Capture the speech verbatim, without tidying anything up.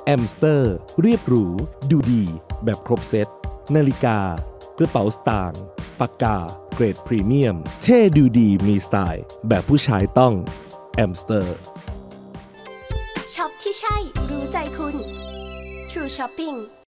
แอมสเตอร์เรียบหรูดูดีแบบครบเซตนาฬิกากระเป๋าสตางค์ปากกาเกรดพรีเมียมเท่ดูดีมีสไตล์แบบผู้ชายต้องแอมสเตอร์ช็อปที่ใช่รู้ใจคุณ True Shopping